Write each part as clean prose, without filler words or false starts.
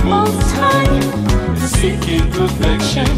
Most High, seeking perfection.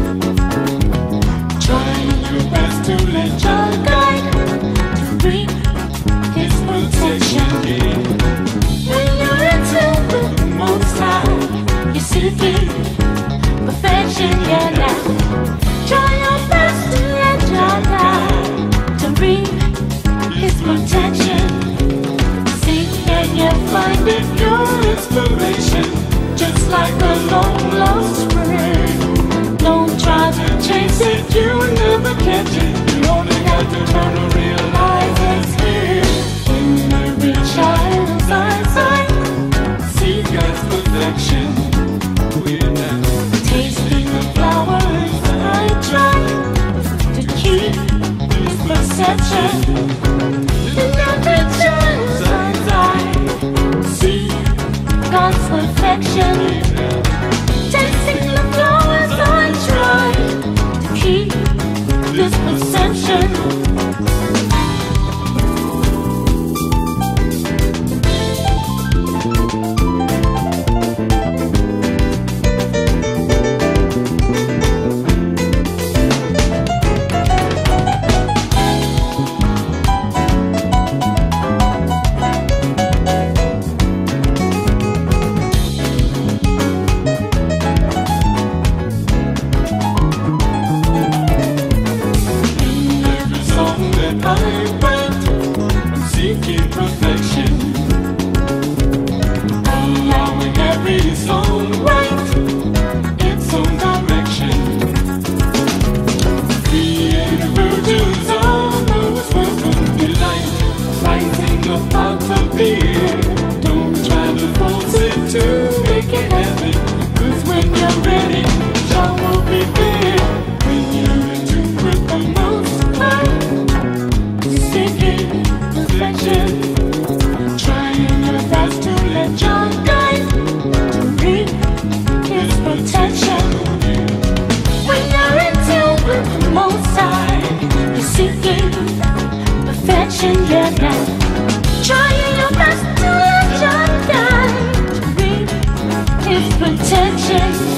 Trying your best to let your guide to reap His protection. When you're in tune with the Most High, you're seeking perfection. Yeah, now try your best to let your guide to reap His protection. Seek and you're finding your inspiration, just like a long lost spring. Don't try to chase it, you will never catch it. You only got to turn to realize it's here in every child's eyesight. See God's perfection. We're now tasting the flowers I try to keep His perception. In every child's eyesight, see God's perfection. Tasting the flowers I try to keep this perception. Seeking perfection, allowing every song right its own direction. Creative virtues on those welcome delight, rising up out of the air. Don't try to force it to make it happen, 'cause when you're ready, Jah will be there. When you're in tune with the Most High, seeking perfection, trying your best to let your guide to reap His protection. When you're in tune with the Most High, you're seeking perfection. Yeah, now trying your best to let your guide to reap His protection.